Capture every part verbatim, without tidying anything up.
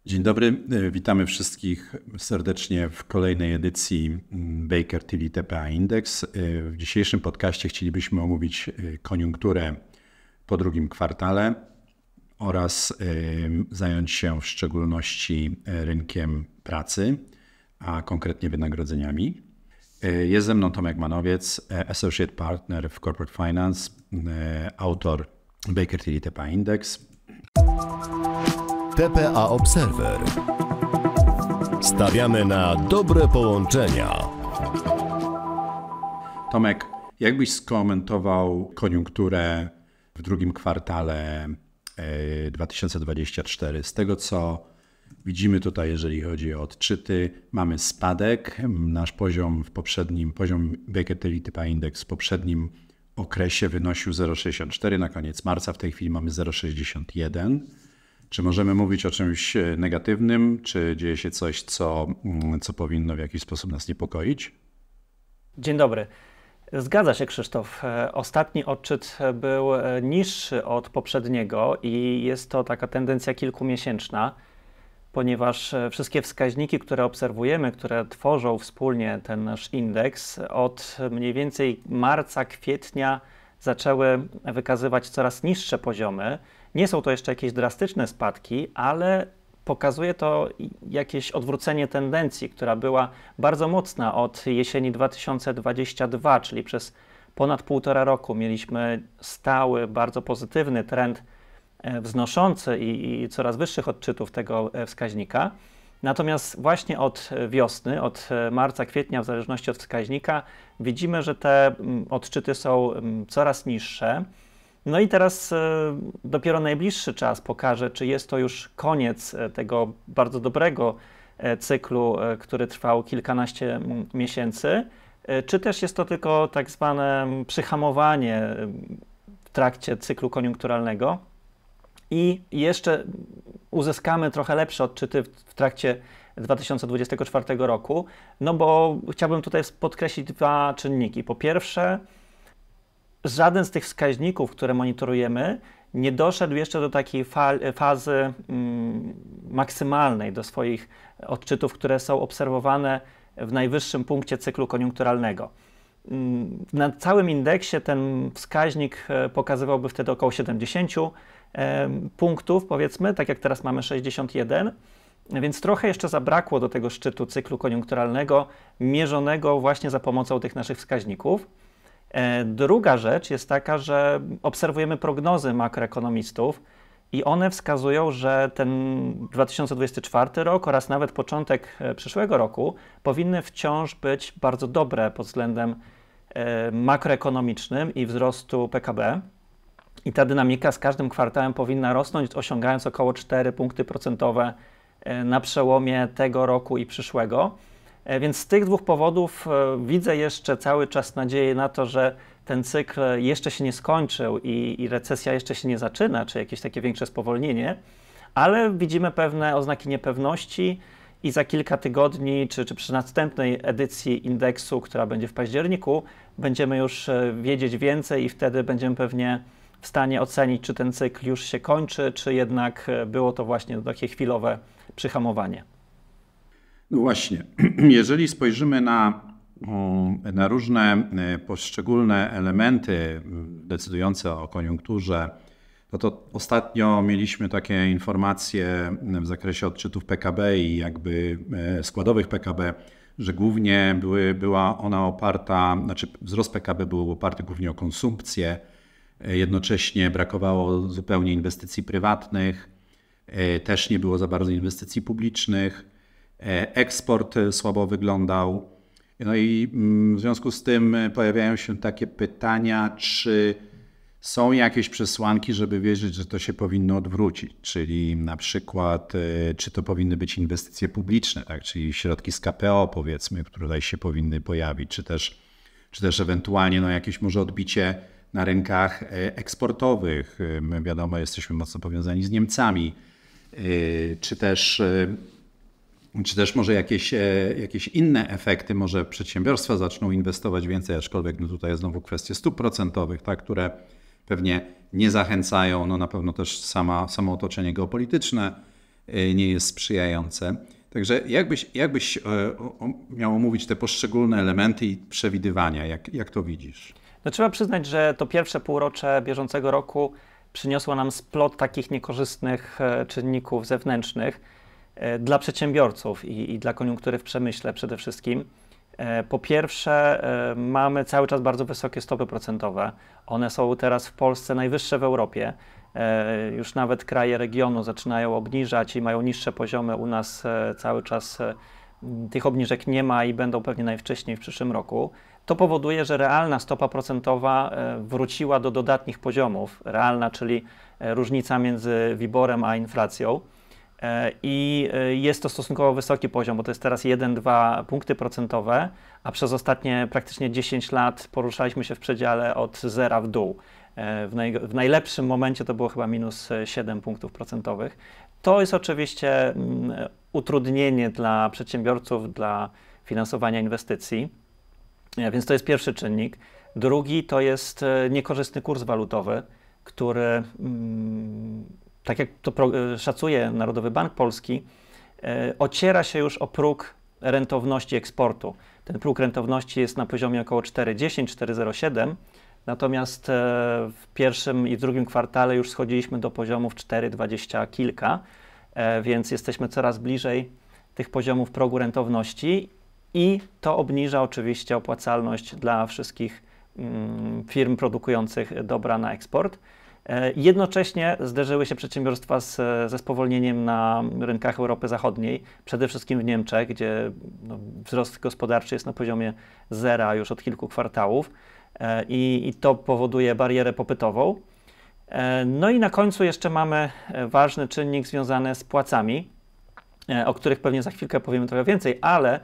Dzień dobry, witamy wszystkich serdecznie w kolejnej edycji Baker Tilly T P A Index. W dzisiejszym podcaście chcielibyśmy omówić koniunkturę po drugim kwartale oraz zająć się w szczególności rynkiem pracy, a konkretnie wynagrodzeniami. Jest ze mną Tomek Manowiec, Associate Partner w Corporate Finance, autor Baker Tilly T P A Index. T P A Observer. Stawiamy na dobre połączenia. Tomek, jak byś skomentował koniunkturę w drugim kwartale dwa tysiące dwudziestego czwartego? Z tego, co widzimy tutaj, jeżeli chodzi o odczyty, mamy spadek. Nasz poziom w poprzednim, poziom Baker Tilly T P A Index w poprzednim okresie wynosił zero przecinek sześćdziesiąt cztery, na koniec marca w tej chwili mamy zero przecinek sześćdziesiąt jeden. Czy możemy mówić o czymś negatywnym, czy dzieje się coś, co, co powinno w jakiś sposób nas niepokoić? Dzień dobry. Zgadza się, Krzysztof. Ostatni odczyt był niższy od poprzedniego i jest to taka tendencja kilkumiesięczna, ponieważ wszystkie wskaźniki, które obserwujemy, które tworzą wspólnie ten nasz indeks, od mniej więcej marca, kwietnia zaczęły wykazywać coraz niższe poziomy. Nie są to jeszcze jakieś drastyczne spadki, ale pokazuje to jakieś odwrócenie tendencji, która była bardzo mocna od jesieni dwa tysiące dwudziestego drugiego, czyli przez ponad półtora roku mieliśmy stały, bardzo pozytywny trend wznoszący i, i coraz wyższych odczytów tego wskaźnika. Natomiast właśnie od wiosny, od marca, kwietnia, w zależności od wskaźnika, widzimy, że te odczyty są coraz niższe. No i teraz y, dopiero najbliższy czas pokaże, czy jest to już koniec tego bardzo dobrego cyklu, y, który trwał kilkanaście miesięcy, y, czy też jest to tylko tak zwane przyhamowanie w trakcie cyklu koniunkturalnego i jeszcze uzyskamy trochę lepsze odczyty w, w trakcie dwa tysiące dwudziestego czwartego roku, no bo chciałbym tutaj podkreślić dwa czynniki. Po pierwsze, żaden z tych wskaźników, które monitorujemy, nie doszedł jeszcze do takiej fa fazy mm, maksymalnej, do swoich odczytów, które są obserwowane w najwyższym punkcie cyklu koniunkturalnego. Mm, na całym indeksie ten wskaźnik pokazywałby wtedy około siedemdziesiąt e, punktów, powiedzmy, tak jak teraz mamy sześćdziesiąt jeden, więc trochę jeszcze zabrakło do tego szczytu cyklu koniunkturalnego, mierzonego właśnie za pomocą tych naszych wskaźników. Druga rzecz jest taka, że obserwujemy prognozy makroekonomistów i one wskazują, że ten dwa tysiące dwudziesty czwarty rok oraz nawet początek przyszłego roku powinny wciąż być bardzo dobre pod względem makroekonomicznym i wzrostu P K B. I ta dynamika z każdym kwartałem powinna rosnąć, osiągając około cztery punkty procentowe na przełomie tego roku i przyszłego. Więc z tych dwóch powodów widzę jeszcze cały czas nadzieję na to, że ten cykl jeszcze się nie skończył i, i recesja jeszcze się nie zaczyna, czy jakieś takie większe spowolnienie, ale widzimy pewne oznaki niepewności i za kilka tygodni, czy, czy przy następnej edycji indeksu, która będzie w październiku, będziemy już wiedzieć więcej i wtedy będziemy pewnie w stanie ocenić, czy ten cykl już się kończy, czy jednak było to właśnie takie chwilowe przyhamowanie. No właśnie, jeżeli spojrzymy na, na różne poszczególne elementy decydujące o koniunkturze, no to ostatnio mieliśmy takie informacje w zakresie odczytów P K B i jakby składowych P K B, że głównie były, była ona oparta, znaczy wzrost P K B był oparty głównie o konsumpcję, jednocześnie brakowało zupełnie inwestycji prywatnych, też nie było za bardzo inwestycji publicznych. Eksport słabo wyglądał. No i w związku z tym pojawiają się takie pytania, czy są jakieś przesłanki, żeby wierzyć, że to się powinno odwrócić, czyli na przykład, czy to powinny być inwestycje publiczne, tak? Czyli środki z K P O, powiedzmy, które tutaj się powinny pojawić, czy też, czy też ewentualnie no, jakieś może odbicie na rynkach eksportowych. My wiadomo, jesteśmy mocno powiązani z Niemcami, czy też Czy też może jakieś, jakieś inne efekty, może przedsiębiorstwa zaczną inwestować więcej, aczkolwiek no tutaj jest znowu kwestie stóp procentowych, tak, które pewnie nie zachęcają, no na pewno też sama, samo otoczenie geopolityczne nie jest sprzyjające. Także jakbyś, jakbyś miał omówić te poszczególne elementy i przewidywania, jak, jak to widzisz? No, trzeba przyznać, że to pierwsze półrocze bieżącego roku przyniosło nam splot takich niekorzystnych czynników zewnętrznych dla przedsiębiorców i, i dla koniunktury w przemyśle przede wszystkim. Po pierwsze, mamy cały czas bardzo wysokie stopy procentowe. One są teraz w Polsce najwyższe w Europie. Już nawet kraje regionu zaczynają obniżać i mają niższe poziomy. U nas cały czas tych obniżek nie ma i będą pewnie najwcześniej w przyszłym roku. To powoduje, że realna stopa procentowa wróciła do dodatnich poziomów. Realna, czyli różnica między WIBOR-em a inflacją. I jest to stosunkowo wysoki poziom, bo to jest teraz jeden do dwóch punkty procentowe, a przez ostatnie praktycznie dziesięć lat poruszaliśmy się w przedziale od zera w dół. W, naj, w najlepszym momencie to było chyba minus siedem punktów procentowych. To jest oczywiście utrudnienie dla przedsiębiorców, dla finansowania inwestycji, więc to jest pierwszy czynnik. Drugi to jest niekorzystny kurs walutowy, który, tak jak to szacuje Narodowy Bank Polski, ociera się już o próg rentowności eksportu. Ten próg rentowności jest na poziomie około cztery dziesięć do cztery zero siedem, natomiast w pierwszym i w drugim kwartale już schodziliśmy do poziomów cztery dwadzieścia kilka, więc jesteśmy coraz bliżej tych poziomów progu rentowności i to obniża oczywiście opłacalność dla wszystkich firm produkujących dobra na eksport. Jednocześnie zderzyły się przedsiębiorstwa z, ze spowolnieniem na rynkach Europy Zachodniej, przede wszystkim w Niemczech, gdzie no, wzrost gospodarczy jest na poziomie zera już od kilku kwartałów i, i to powoduje barierę popytową. No i na końcu jeszcze mamy ważny czynnik związany z płacami, o których pewnie za chwilkę powiemy trochę więcej, ale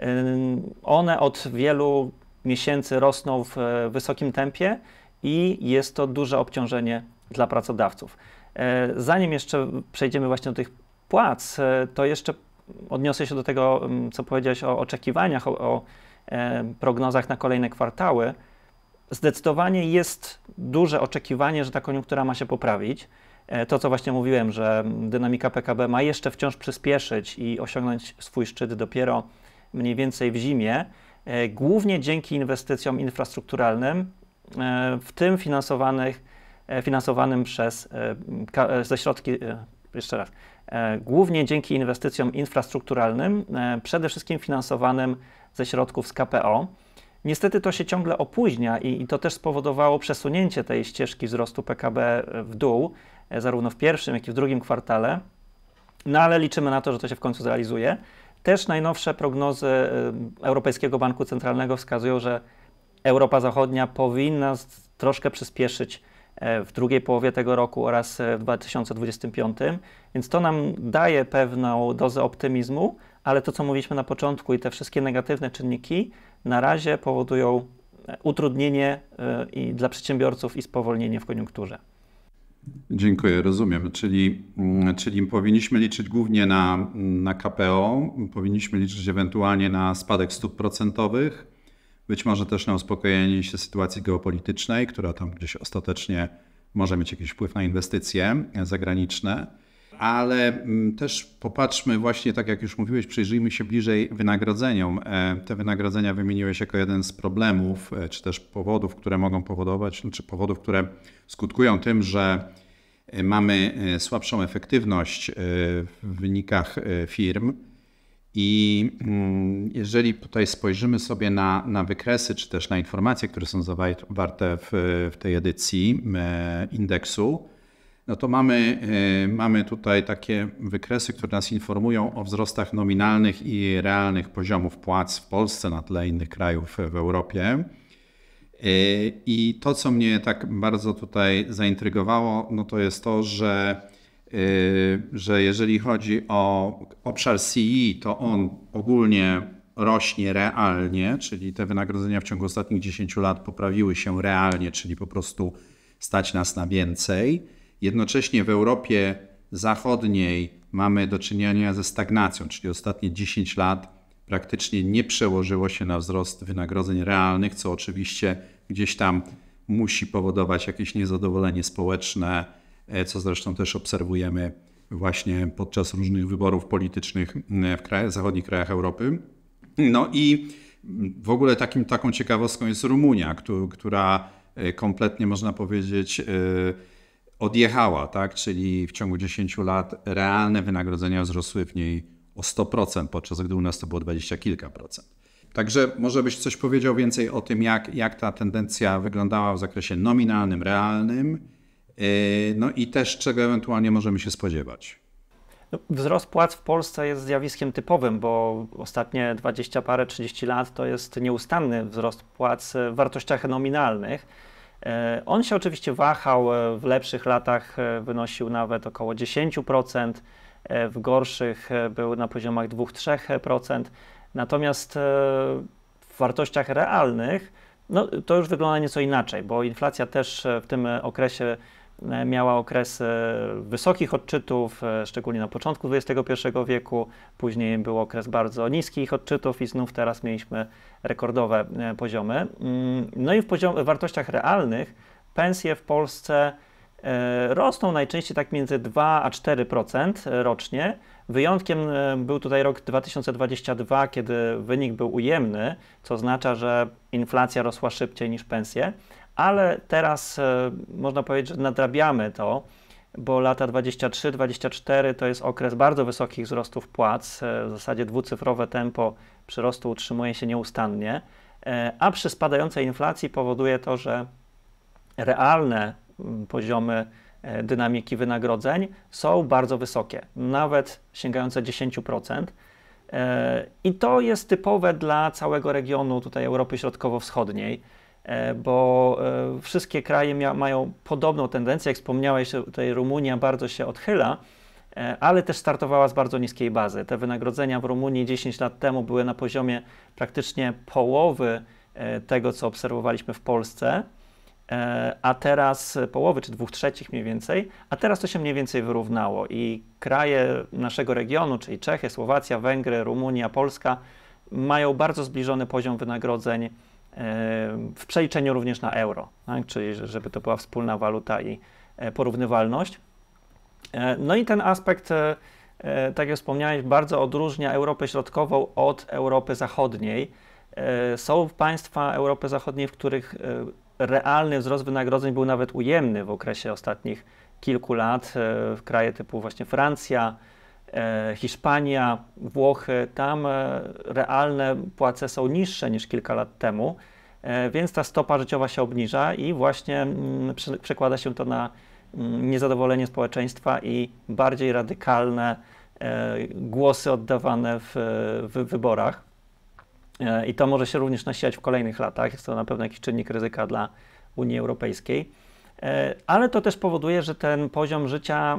one od wielu miesięcy rosną w wysokim tempie i jest to duże obciążenie dla pracodawców. Zanim jeszcze przejdziemy właśnie do tych płac, to jeszcze odniosę się do tego, co powiedziałeś o oczekiwaniach, o, o prognozach na kolejne kwartały. Zdecydowanie jest duże oczekiwanie, że ta koniunktura ma się poprawić. To, co właśnie mówiłem, że dynamika P K B ma jeszcze wciąż przyspieszyć i osiągnąć swój szczyt dopiero mniej więcej w zimie, głównie dzięki inwestycjom infrastrukturalnym, w tym finansowanych, finansowanym przez, ze środki, jeszcze raz, głównie dzięki inwestycjom infrastrukturalnym, przede wszystkim finansowanym ze środków z K P O. Niestety to się ciągle opóźnia i, i to też spowodowało przesunięcie tej ścieżki wzrostu P K B w dół, zarówno w pierwszym, jak i w drugim kwartale, no ale liczymy na to, że to się w końcu zrealizuje. Też najnowsze prognozy Europejskiego Banku Centralnego wskazują, że Europa Zachodnia powinna troszkę przyspieszyć w drugiej połowie tego roku oraz w dwa tysiące dwudziestym piątym, więc to nam daje pewną dozę optymizmu, ale to, co mówiliśmy na początku i te wszystkie negatywne czynniki na razie powodują utrudnienie i dla przedsiębiorców i spowolnienie w koniunkturze. Dziękuję, rozumiem. Czyli, czyli powinniśmy liczyć głównie na, na K P O, powinniśmy liczyć ewentualnie na spadek stóp procentowych, być może też na uspokojenie się sytuacji geopolitycznej, która tam gdzieś ostatecznie może mieć jakiś wpływ na inwestycje zagraniczne, ale też popatrzmy właśnie, tak jak już mówiłeś, przyjrzyjmy się bliżej wynagrodzeniom. Te wynagrodzenia wymieniłeś jako jeden z problemów, czy też powodów, które mogą powodować, czy powodów, które skutkują tym, że mamy słabszą efektywność w wynikach firm. I jeżeli tutaj spojrzymy sobie na, na wykresy, czy też na informacje, które są zawarte w, w tej edycji indeksu, no to mamy, mamy tutaj takie wykresy, które nas informują o wzrostach nominalnych i realnych poziomów płac w Polsce na tle innych krajów w Europie. I to, co mnie tak bardzo tutaj zaintrygowało, no to jest to, że że jeżeli chodzi o obszar C E, to on ogólnie rośnie realnie, czyli te wynagrodzenia w ciągu ostatnich dziesięciu lat poprawiły się realnie, czyli po prostu stać nas na więcej. Jednocześnie w Europie Zachodniej mamy do czynienia ze stagnacją, czyli ostatnie dziesięć lat praktycznie nie przełożyło się na wzrost wynagrodzeń realnych, co oczywiście gdzieś tam musi powodować jakieś niezadowolenie społeczne, co zresztą też obserwujemy właśnie podczas różnych wyborów politycznych w krajach, zachodnich krajach Europy. No i w ogóle takim, taką ciekawostką jest Rumunia, która kompletnie, można powiedzieć, odjechała, tak? Czyli w ciągu dziesięciu lat realne wynagrodzenia wzrosły w niej o sto procent, podczas gdy u nas to było dwadzieścia kilka procent. Także może byś coś powiedział więcej o tym, jak, jak ta tendencja wyglądała w zakresie nominalnym, realnym, no i też czego ewentualnie możemy się spodziewać. Wzrost płac w Polsce jest zjawiskiem typowym, bo ostatnie dwadzieścia parę, trzydzieści lat to jest nieustanny wzrost płac w wartościach nominalnych. On się oczywiście wahał, w lepszych latach wynosił nawet około dziesięć procent, w gorszych był na poziomach dwa do trzech procent, natomiast w wartościach realnych no, to już wygląda nieco inaczej, bo inflacja też w tym okresie miała okres wysokich odczytów, szczególnie na początku dwudziestego pierwszego wieku, później był okres bardzo niskich odczytów i znów teraz mieliśmy rekordowe poziomy. No i w, poziom, w wartościach realnych pensje w Polsce rosną najczęściej tak między dwa a cztery procent rocznie. Wyjątkiem był tutaj rok dwa tysiące dwudziesty drugi, kiedy wynik był ujemny, co oznacza, że inflacja rosła szybciej niż pensje. Ale teraz e, można powiedzieć, że nadrabiamy to, bo lata dwadzieścia trzy dwadzieścia cztery to jest okres bardzo wysokich wzrostów płac, e, w zasadzie dwucyfrowe tempo przyrostu utrzymuje się nieustannie, e, a przy spadającej inflacji powoduje to, że realne m, poziomy e, dynamiki wynagrodzeń są bardzo wysokie, nawet sięgające dziesięć procent. E, I to jest typowe dla całego regionu tutaj Europy Środkowo-Wschodniej, bo wszystkie kraje mia- mają podobną tendencję. Jak wspomniałeś, tutaj Rumunia bardzo się odchyla, ale też startowała z bardzo niskiej bazy. Te wynagrodzenia w Rumunii dziesięć lat temu były na poziomie praktycznie połowy tego, co obserwowaliśmy w Polsce, a teraz połowy, czy dwóch trzecich mniej więcej, a teraz to się mniej więcej wyrównało i kraje naszego regionu, czyli Czechy, Słowacja, Węgry, Rumunia, Polska, mają bardzo zbliżony poziom wynagrodzeń w przeliczeniu również na euro, tak? Czyli żeby to była wspólna waluta i porównywalność. No i ten aspekt, tak jak wspomniałeś, bardzo odróżnia Europę Środkową od Europy Zachodniej. Są państwa Europy Zachodniej, w których realny wzrost wynagrodzeń był nawet ujemny w okresie ostatnich kilku lat. Kraje typu właśnie Francja, Hiszpania, Włochy, tam realne płace są niższe niż kilka lat temu, więc ta stopa życiowa się obniża i właśnie przekłada się to na niezadowolenie społeczeństwa i bardziej radykalne głosy oddawane w, w wyborach. I to może się również nasilać w kolejnych latach. Jest to na pewno jakiś czynnik ryzyka dla Unii Europejskiej. Ale to też powoduje, że ten poziom życia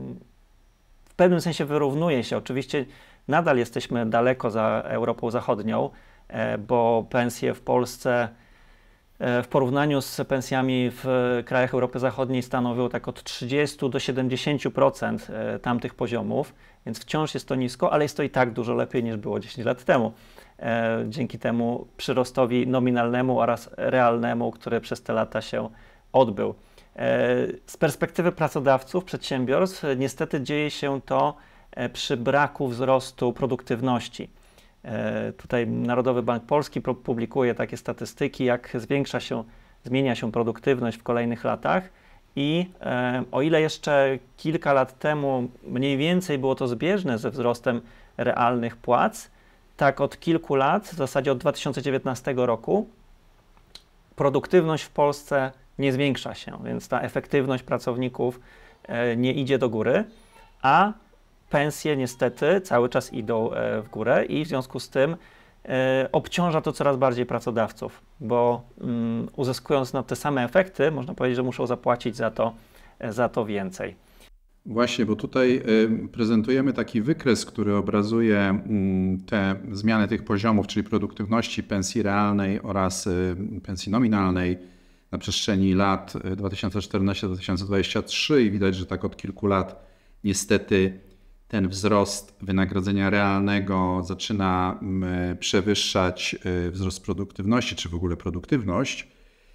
w pewnym sensie wyrównuje się. Oczywiście nadal jesteśmy daleko za Europą Zachodnią, bo pensje w Polsce w porównaniu z pensjami w krajach Europy Zachodniej stanowią tak od trzydziestu do siedemdziesięciu procent tamtych poziomów, więc wciąż jest to nisko, ale jest to i tak dużo lepiej niż było dziesięć lat temu. Dzięki temu przyrostowi nominalnemu oraz realnemu, który przez te lata się odbył. Z perspektywy pracodawców, przedsiębiorstw, niestety dzieje się to przy braku wzrostu produktywności. Tutaj Narodowy Bank Polski publikuje takie statystyki, jak zwiększa się, zmienia się produktywność w kolejnych latach i o ile jeszcze kilka lat temu mniej więcej było to zbieżne ze wzrostem realnych płac, tak od kilku lat, w zasadzie od dwa tysiące dziewiętnastego roku, produktywność w Polsce nie zwiększa się, więc ta efektywność pracowników nie idzie do góry, a pensje niestety cały czas idą w górę i w związku z tym obciąża to coraz bardziej pracodawców, bo uzyskując na te same efekty, można powiedzieć, że muszą zapłacić za to, za to więcej. Właśnie, bo tutaj prezentujemy taki wykres, który obrazuje te zmiany tych poziomów, czyli produktywności pensji realnej oraz pensji nominalnej na przestrzeni lat dwa tysiące czternasty do dwa tysiące dwudziestego trzeciego i widać, że tak od kilku lat niestety ten wzrost wynagrodzenia realnego zaczyna przewyższać wzrost produktywności, czy w ogóle produktywność.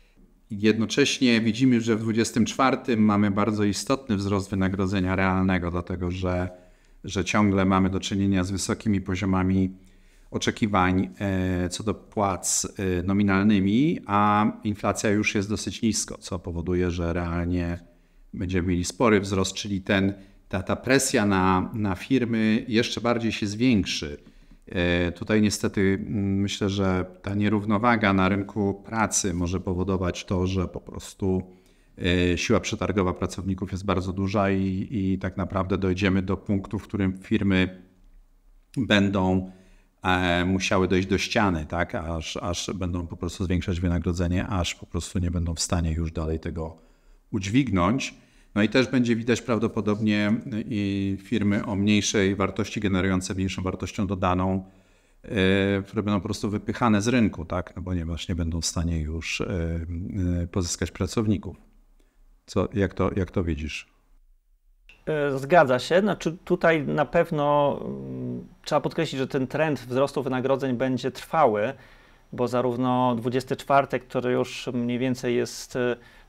Jednocześnie widzimy, że w dwudziestym czwartym mamy bardzo istotny wzrost wynagrodzenia realnego, dlatego że, że ciągle mamy do czynienia z wysokimi poziomami oczekiwań co do płac nominalnymi, a inflacja już jest dosyć nisko, co powoduje, że realnie będziemy mieli spory wzrost, czyli ten, ta, ta presja na, na firmy jeszcze bardziej się zwiększy. Tutaj niestety myślę, że ta nierównowaga na rynku pracy może powodować to, że po prostu siła przetargowa pracowników jest bardzo duża i, i tak naprawdę dojdziemy do punktu, w którym firmy będą musiały dojść do ściany, tak? aż, aż będą po prostu zwiększać wynagrodzenie, aż po prostu nie będą w stanie już dalej tego udźwignąć. No i też będzie widać prawdopodobnie firmy o mniejszej wartości, generujące mniejszą wartością dodaną, które będą po prostu wypychane z rynku, tak? No ponieważ nie będą w stanie już pozyskać pracowników. Co, jak to, jak to widzisz? Zgadza się. Znaczy tutaj na pewno trzeba podkreślić, że ten trend wzrostu wynagrodzeń będzie trwały, bo zarówno dwudziesty czwarty, który już mniej więcej jest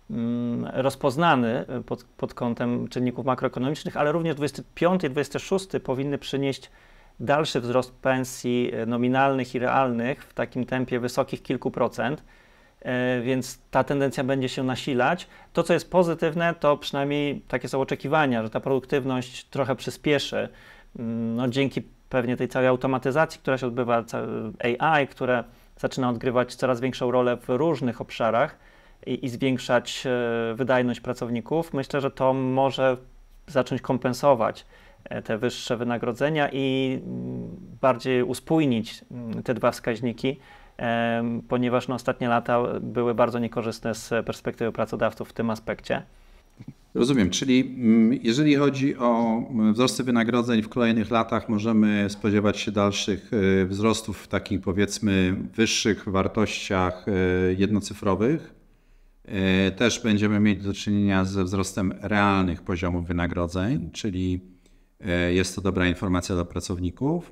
rozpoznany pod, pod kątem czynników makroekonomicznych, ale również dwudziesty piąty i dwudziesty szósty powinny przynieść dalszy wzrost pensji nominalnych i realnych w takim tempie wysokich kilku procent, więc ta tendencja będzie się nasilać. To, co jest pozytywne, to przynajmniej takie są oczekiwania, że ta produktywność trochę przyspieszy. No, dzięki pewnie tej całej automatyzacji, która się odbywa, A I, które zaczyna odgrywać coraz większą rolę w różnych obszarach i, i zwiększać wydajność pracowników, myślę, że to może zacząć kompensować te wyższe wynagrodzenia i bardziej uspójnić te dwa wskaźniki, ponieważ no, ostatnie lata były bardzo niekorzystne z perspektywy pracodawców w tym aspekcie. Rozumiem, czyli jeżeli chodzi o wzrosty wynagrodzeń w kolejnych latach, możemy spodziewać się dalszych wzrostów w takich, powiedzmy, wyższych wartościach jednocyfrowych. Też będziemy mieć do czynienia ze wzrostem realnych poziomów wynagrodzeń, czyli jest to dobra informacja dla pracowników,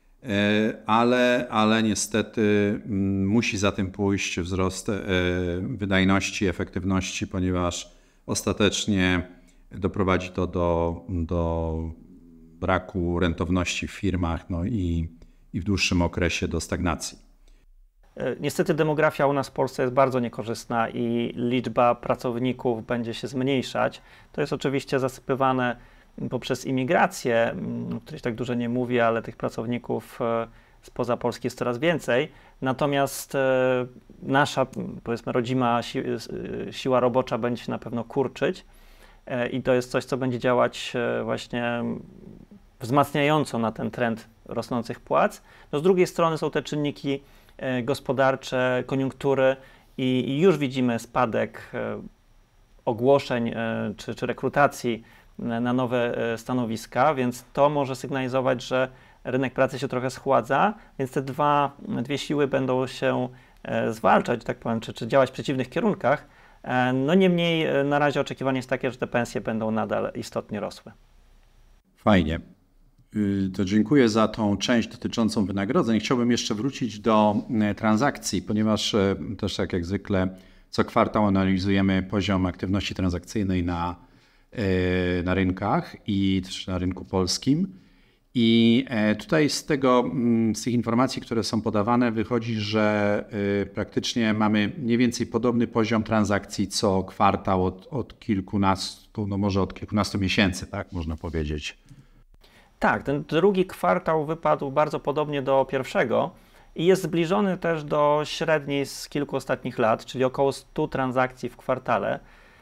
ale, ale niestety musi za tym pójść wzrost wydajności, efektywności, ponieważ ostatecznie doprowadzi to do, do braku rentowności w firmach, no i, i w dłuższym okresie do stagnacji. Niestety demografia u nas w Polsce jest bardzo niekorzystna i liczba pracowników będzie się zmniejszać. To jest oczywiście zasypywane poprzez imigrację, o której tak dużo nie mówię, ale tych pracowników spoza Polski jest coraz więcej. Natomiast nasza, powiedzmy, rodzima si siła robocza będzie się na pewno kurczyć i to jest coś, co będzie działać właśnie wzmacniająco na ten trend rosnących płac. No z drugiej strony są te czynniki gospodarcze, koniunktury i, i już widzimy spadek ogłoszeń czy, czy rekrutacji na nowe stanowiska, więc to może sygnalizować, że rynek pracy się trochę schładza, więc te dwa, dwie siły będą się zwalczać, tak powiem, czy, czy działać w przeciwnych kierunkach. No niemniej na razie oczekiwanie jest takie, że te pensje będą nadal istotnie rosły. Fajnie. To dziękuję za tą część dotyczącą wynagrodzeń. Chciałbym jeszcze wrócić do transakcji, ponieważ też tak jak zwykle co kwartał analizujemy poziom aktywności transakcyjnej na, na rynkach i też na rynku polskim. I tutaj z tego, z tych informacji, które są podawane, wychodzi, że praktycznie mamy mniej więcej podobny poziom transakcji co kwartał od, od kilkunastu, no może od kilkunastu miesięcy, tak można powiedzieć. Tak, ten drugi kwartał wypadł bardzo podobnie do pierwszego i jest zbliżony też do średniej z kilku ostatnich lat, czyli około stu transakcji w kwartale,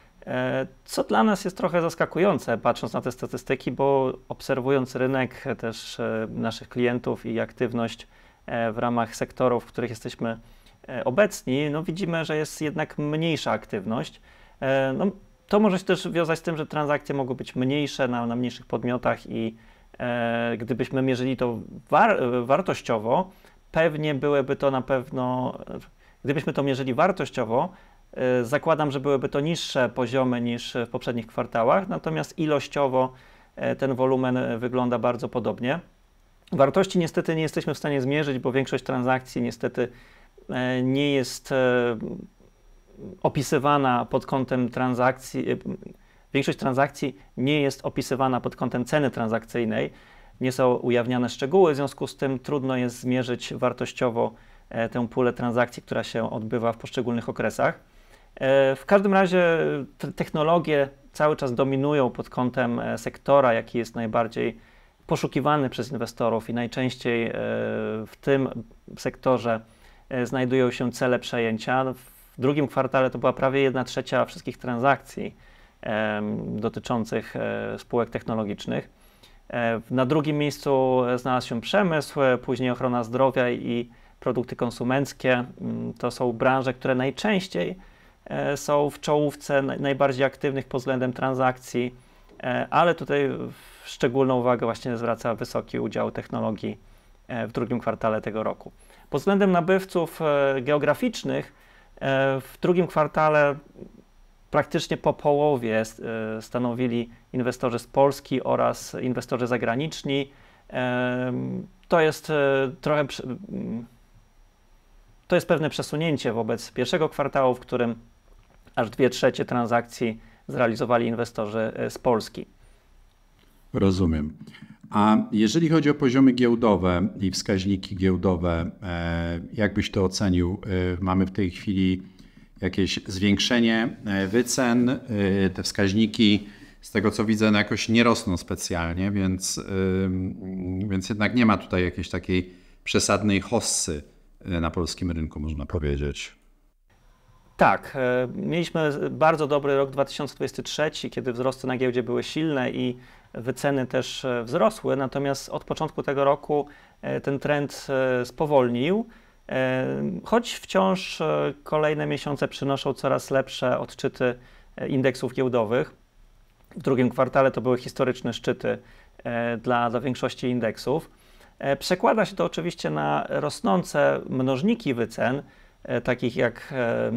co dla nas jest trochę zaskakujące, patrząc na te statystyki, bo obserwując rynek też naszych klientów i aktywność w ramach sektorów, w których jesteśmy obecni, no widzimy, że jest jednak mniejsza aktywność. No, to może się też wiązać z tym, że transakcje mogą być mniejsze na, na mniejszych podmiotach i e, gdybyśmy mierzyli to war, wartościowo, pewnie byłyby to na pewno, gdybyśmy to mierzyli wartościowo, e, zakładam, że byłyby to niższe poziomy niż w poprzednich kwartałach, natomiast ilościowo e, ten wolumen wygląda bardzo podobnie. Wartości niestety nie jesteśmy w stanie zmierzyć, bo większość transakcji niestety e, nie jest e, opisywana pod kątem transakcji, większość transakcji nie jest opisywana pod kątem ceny transakcyjnej, nie są ujawniane szczegóły, w związku z tym trudno jest zmierzyć wartościowo tę pulę transakcji, która się odbywa w poszczególnych okresach. W każdym razie technologie cały czas dominują pod kątem sektora, jaki jest najbardziej poszukiwany przez inwestorów i najczęściej w tym sektorze znajdują się cele przejęcia. W drugim kwartale to była prawie jedna trzecia wszystkich transakcji dotyczących spółek technologicznych. Na drugim miejscu znalazł się przemysł, później ochrona zdrowia i produkty konsumenckie. To są branże, które najczęściej są w czołówce najbardziej aktywnych pod względem transakcji, ale tutaj szczególną uwagę właśnie zwraca wysoki udział technologii w drugim kwartale tego roku. Pod względem nabywców geograficznych w drugim kwartale praktycznie po połowie stanowili inwestorzy z Polski oraz inwestorzy zagraniczni. To jest trochę, to jest pewne przesunięcie wobec pierwszego kwartału, w którym aż dwie trzecie transakcji zrealizowali inwestorzy z Polski. Rozumiem. A jeżeli chodzi o poziomy giełdowe i wskaźniki giełdowe, jak byś to ocenił? Mamy w tej chwili jakieś zwiększenie wycen, te wskaźniki z tego co widzę jakoś nie rosną specjalnie, więc, więc jednak nie ma tutaj jakiejś takiej przesadnej hossy na polskim rynku, można powiedzieć. Tak, mieliśmy bardzo dobry rok dwa tysiące dwudziesty trzeci, kiedy wzrosty na giełdzie były silne i wyceny też wzrosły, natomiast od początku tego roku ten trend spowolnił, choć wciąż kolejne miesiące przynoszą coraz lepsze odczyty indeksów giełdowych. W drugim kwartale to były historyczne szczyty dla, dla większości indeksów. Przekłada się to oczywiście na rosnące mnożniki wycen, takich jak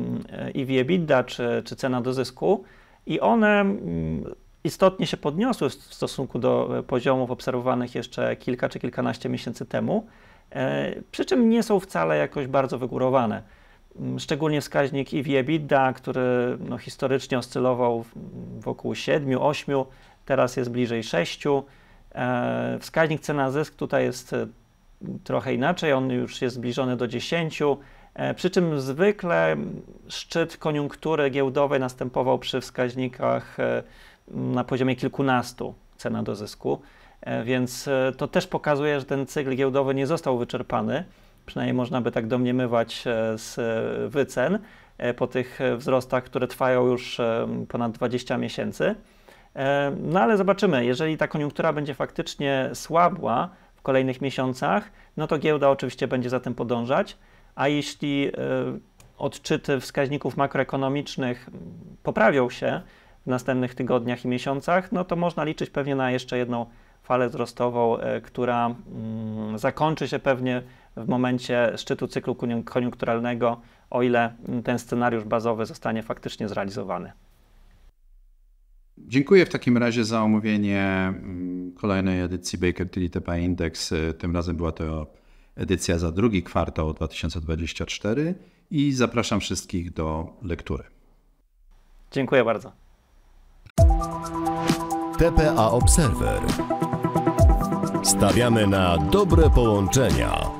E V EBITDA czy, czy cena do zysku, i one istotnie się podniosły w stosunku do poziomów obserwowanych jeszcze kilka czy kilkanaście miesięcy temu, przy czym nie są wcale jakoś bardzo wygórowane. Szczególnie wskaźnik E V EBITDA, który no, historycznie oscylował wokół siedmiu, ośmiu, teraz jest bliżej sześciu. Wskaźnik cena zysk tutaj jest trochę inaczej, on już jest zbliżony do dziesięciu. Przy czym zwykle szczyt koniunktury giełdowej następował przy wskaźnikach na poziomie kilkunastu cena do zysku, więc to też pokazuje, że ten cykl giełdowy nie został wyczerpany, przynajmniej można by tak domniemywać z wycen po tych wzrostach, które trwają już ponad dwadzieścia miesięcy. No ale zobaczymy, jeżeli ta koniunktura będzie faktycznie słabła w kolejnych miesiącach, no to giełda oczywiście będzie za tym podążać. A jeśli odczyty wskaźników makroekonomicznych poprawią się w następnych tygodniach i miesiącach, no to można liczyć pewnie na jeszcze jedną falę wzrostową, która zakończy się pewnie w momencie szczytu cyklu koniunkturalnego, o ile ten scenariusz bazowy zostanie faktycznie zrealizowany. Dziękuję w takim razie za omówienie kolejnej edycji Baker Tilly T P A Index. Tym razem była to edycja za drugi kwartał dwa tysiące dwudziesty czwarty i zapraszam wszystkich do lektury. Dziękuję bardzo. T P A Observer. Stawiamy na dobre połączenia.